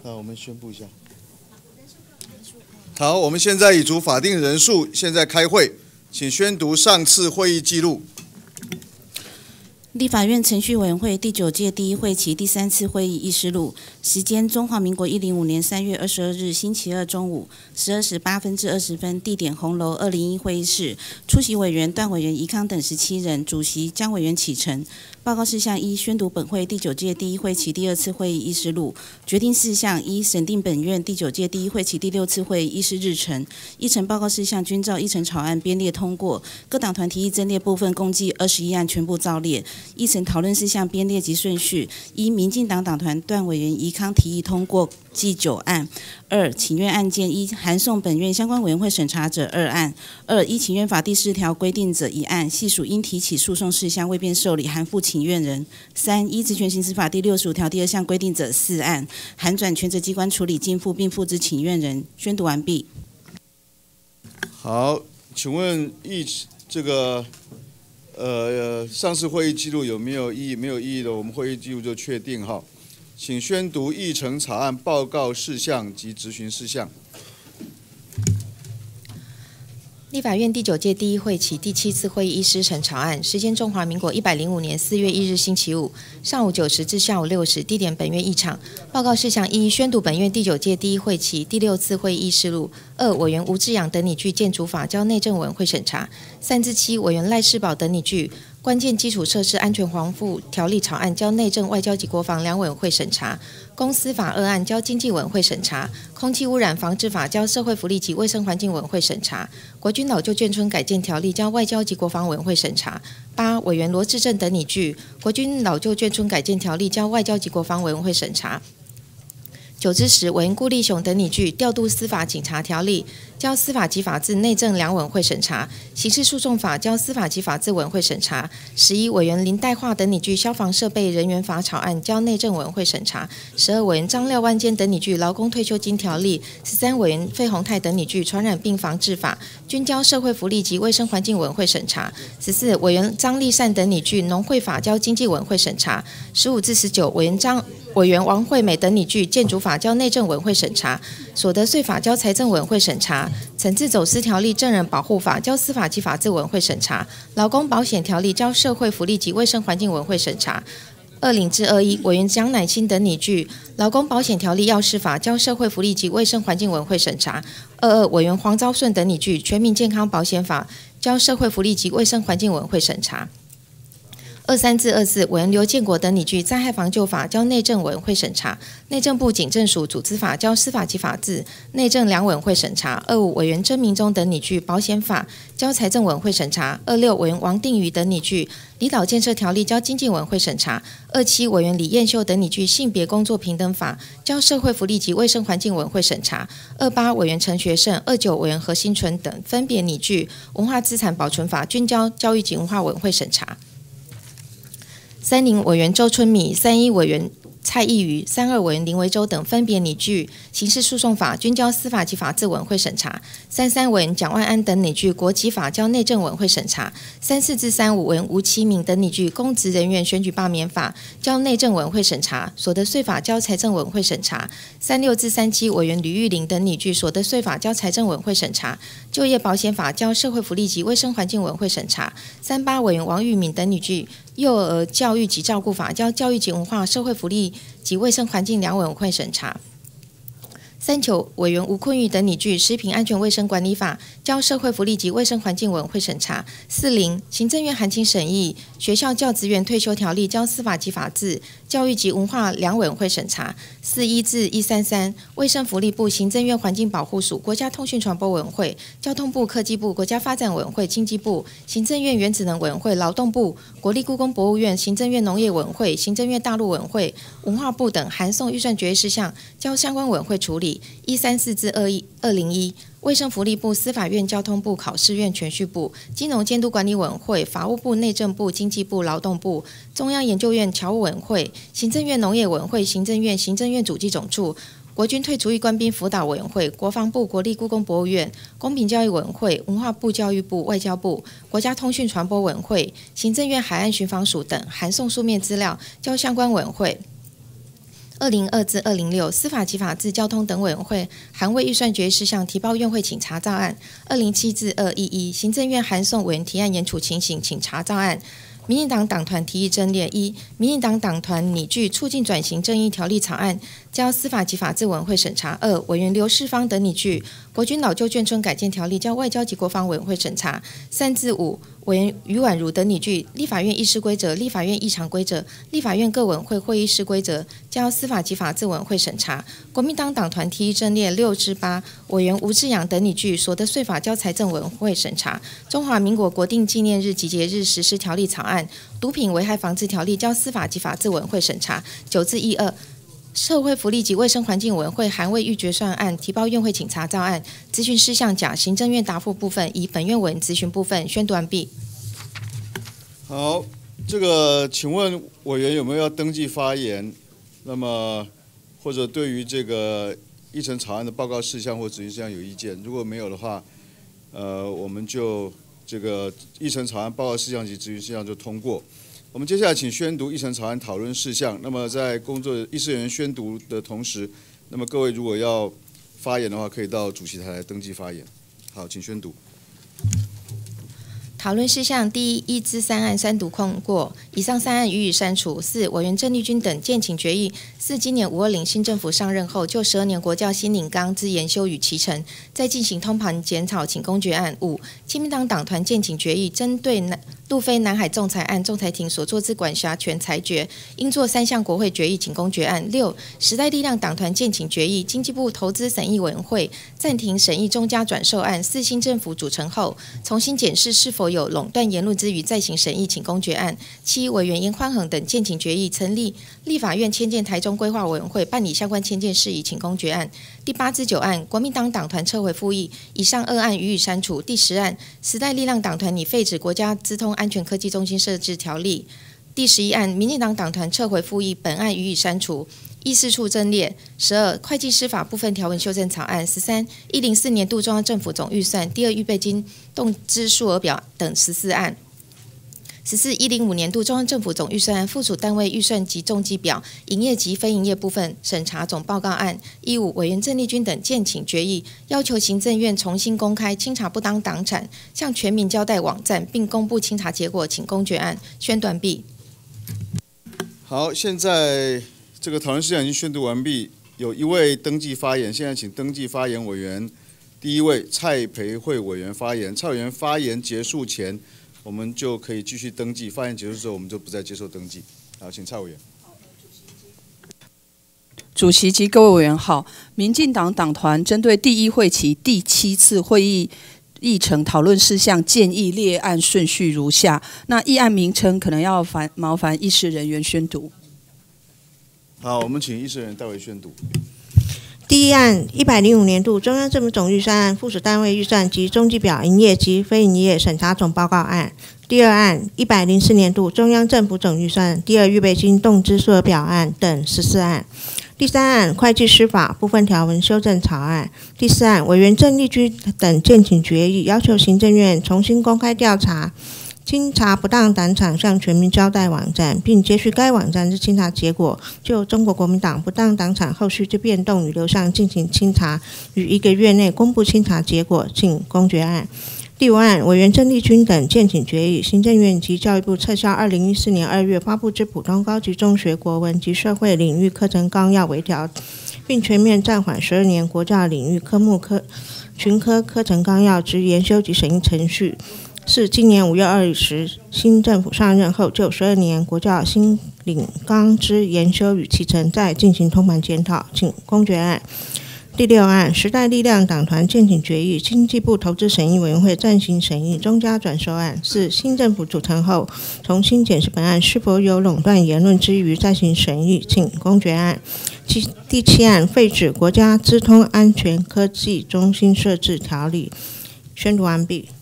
那我们宣布一下。好，我们现在已足法定人数，现在开会，请宣读上次会议记录。 立法院程序委员会第9届第1会期第3次会议议事录，时间：中华民国105年3月22日星期二中午12时8分至20分，地点红楼201会议室。出席委员段委员宜康等17人，主席江委员启程。报告事项1，宣读本会第9届第1会期第2次会议议事录。决定事项1，审定本院第9届第1会期第6次会议议事日程。议程报告事项均照议程草案编列通过，各党团提议增列部分共计21案全部照列。议程讨论事项编列及顺序：1、民进党党团段委员宜康提议通过计9案；2、请愿案件1，函送本院相关委员会审查者2案；2、依请愿法第10条规定者1案，系属应提起诉讼事项未便受理，函付请愿人；3、依职权行使法第65条第2项规定者4案，函转权责机关处理经付并付之请愿人。宣读完毕。 好，请问上次会议记录有没有异议？没有异议的，我们会议记录就确定哈。请宣读议程草案报告事项及质询事项。 立法院第9届第1会期第7次会议议事程草案，时间：中华民国105年4月1日星期五上午9时至下午6时，地点本院议场。报告事项1，宣读本院第9届第1会期第6次会议议事录。2、委员吴志阳等拟具建筑法交内政委员会审查。3至7，委员赖世宝等拟具关键基础设施安全防护条例草案交内政、外交及国防两委员会审查。公司法2案交经济委员会审查。空气污染防治法交社会福利及卫生环境委员会审查。国军老旧眷村改建条例交外交及国防委员会审查。8、委员罗志正等拟具国军老旧眷村改建条例交外交及国防委员会审查。9至10，委员顾立雄等拟具调度司法警察条例交司法及法制内政两委员会审查。刑事诉讼法交司法及法制委员会审查。11、委员林代化等拟具消防设备人员法草案交内政委员会审查。12、委员张廖万坚等拟具劳工退休金条例。13、委员费鸿泰等拟具传染病防治法均交社会福利及卫生环境委员会审查。14、委员张立善等拟具农会法交经济委员会审查。15至19，委员王惠美等拟具建筑法交内政委员会审查。所得税法交财政委员会审查。惩治走私条例证人保护法交司法及法制委员会审查。劳工保险条例交社会福利及卫生环境委员会审查。20至21，委员蒋乃馨等拟具劳工保险条例要事法交社会福利及卫生环境委员会审查。22，委员黄昭顺等拟具全民健康保险法交社会福利及卫生环境委员会审查。23至24，委员刘建国等拟具灾害防救法交内政委员会审查。内政部警政署组织法交司法及法制内政两委员会审查。25，委员曾明忠等拟具保险法交财政委员会审查。26，委员王定宇等拟具离岛建设条例交经济委员会审查。27，委员李彦秀等拟具性别工作平等法交社会福利及卫生环境委员会审查。28，委员陈学圣。29，委员何新纯等分别拟具文化资产保存法均交教育及文化委员会审查。30，委员周春米。31，委员蔡益瑜。32，委员林维洲等分别拟具刑事诉讼法均交司法及法制委员会审查。33，委员蒋万安等拟具国籍法交内政委员会审查。34至35，委员吴其明等拟具公职人员选举罢免法交内政委员会审查。所得税法交财政委员会审查。36至37，委员吕玉玲等拟具所得税法交财政委员会审查。就业保险法交社会福利及卫生环境委员会审查。38，委员王玉敏等拟具幼儿教育及照顾法交教育及文化社会福利及卫生环境两委员会审查。39，委员吴坤玉等拟具食品安全卫生管理法交社会福利及卫生环境委员会审查。40，行政院函请审议学校教职员退休条例交司法及法制教育及文化两委员会审查。41至133，卫生福利部行政院环境保护署国家通讯传播委员会交通部科技部国家发展委员会经济部行政院原子能委员会劳动部国立故宫博物院行政院农业委员会行政院大陆委员会文化部等函送预算决议事项交相关委员会处理。134至201，卫生福利部司法院交通部考试院铨叙部金融监督管理委员会法务部内政部经济部劳动部中央研究院侨务委员会行政院农业委员会行政院主计总处国军退出役官兵辅导委员会国防部国立故宫博物院公平教育委员会文化部教育部外交部国家通讯传播委员会行政院海岸巡防署等函送书面资料交相关委员会。 202至206司法及法制、交通等委员会函未预算决议事项提报院会请查照案207至211行政院函送委员提案严处情形请查照案。民进党党团提议侦列：一、民进党党团拟具促进转型正义条例草案，交司法及法制委员会审查；二、委员刘世芳等拟具国军老旧眷村改建条例，交外交及国防委员会审查；三至五，委员于婉如等拟具立法院议事规则、立法院议常规则、立法院各委员会会议事规则，交司法及法制委员会审查。国民党党团提议侦列6至8，委员吴志阳等拟具所得税法交财政委员会审查。中华民国国定纪念日及节日实施条例草案、毒品危害防治条例交司法及法制委员会审查。9至12。社会福利及卫生环境委员会函未预决算案提报院会请查照案，咨询事项甲行政院答复部分，以本院委员咨询部分宣读完毕。 好，请问委员有没有要登记发言？那么或者对于这个议程草案的报告事项或执行事项有意见？如果没有的话，我们就这个议程草案报告事项及执行事项就通过。我们接下来请宣读议程草案讨论事项。那么在议事人员宣读的同时，那么各位如果要发言的话，可以到主席台来登记发言。好，请宣读。 讨论事项第1至3案三读通过，以上3案予以删除。4、委员郑丽君等建请决议：4、今年520新政府上任后，就12年国教新领纲之研修与期程，再进行通盘检讨，请公决案。5、亲民党党团建请决议，针对路飞南海仲裁案仲裁庭所作之管辖权裁决，应作3项国会决议，请公决案。6、时代力量党团建请决议，经济部投资审议委员会暂停审议中嘉转售案，4新政府组成后，重新检视是否有垄断言论之余，再行审议，请公决案。7、委员严宽恒等建请决议，成立立法院迁建台中规划委员会，办理相关迁建事宜，请公决案。第8至9案，国民党党团撤回复议，以上2案予以删除。第10案，时代力量党团拟废止国家资通安全科技中心设置条例。第11案，民进党党团撤回复议，本案予以删除。议事处侦列。12、会计师法部分条文修正草案。13、104年度中央政府总预算第2预备金动支数额表等14案。14、105年度中央政府总预算附属单位预算及中计表营业及非营业部分审查总报告案。15、委员郑丽君等建请决议，要求行政院重新公开清查不当党产，向全民交代网站，并公布清查结果，请公决案。宣读完毕。 好，现在这个讨论事项已经宣读完毕，有1位登记发言，现在请登记发言委员。第1位蔡培慧委员发言，蔡委员发言结束前，我们就可以继续登记，发言结束之后，我们就不再接受登记。好，请蔡委员。 主席及各位委员好，民进党党团针对第1会期第7次会议议程讨论事项建议列案顺序如下。那议案名称可能要麻烦议事人员宣读。 好，我们请议事人员代为宣读。 第1案，105年度中央政府总预算案附属单位预算及中计表营业及非营业审查总报告案。第2案，104年度中央政府总预算第2预备金动支数额表案等14案。第3案，会计师法部分条文修正草案。第4案，委员郑丽君等建请决议，要求行政院重新公开调查清查不当党产，向全民交代网站，并接续该网站之清查结果，就中国国民党不当党产后续之变动与流向进行清查，于1个月内公布清查结果，请公决案。第5案，委员郑丽君等建请决议，行政院及教育部撤销2014年2月发布之普通高级中学国文及社会领域课程纲要微调，并全面暂缓12年国教领域科目群科课程纲要之研修及审议程序。是今年5月20日新政府上任后，就12年国教新领纲之研修与期程再进行通盘检讨，请公决案。第6案，时代力量党团建请决议，经济部投资审议委员会暂行审议中嘉转售案。4、新政府组成后，重新检视本案是否有垄断言论之余，再行审议，请公决案。第7案，废止国家资通安全科技中心设置条例。宣读完毕。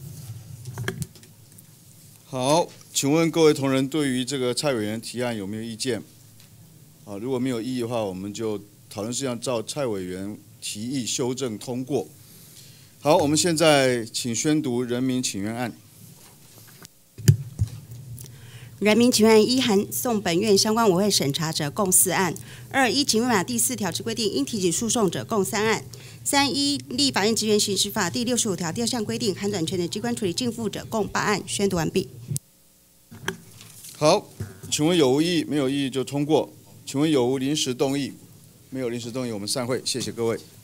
好，请问各位同仁对于这个蔡委员提案有没有意见？好，如果没有异议的话，我们就讨论事项照蔡委员提议修正通过。好，我们现在请宣读人民请愿案。 人民请愿案一函送本院相关委员会审查者共4案；2依请愿法第4条之规定应提起诉讼者共3案；3依立法院职员行使法第65条第2项规定函转权的机关处理逕付者共8案。宣读完毕。 好，请问有无异议？没有异议就通过。请问有无临时动议？没有临时动议，我们散会。谢谢各位。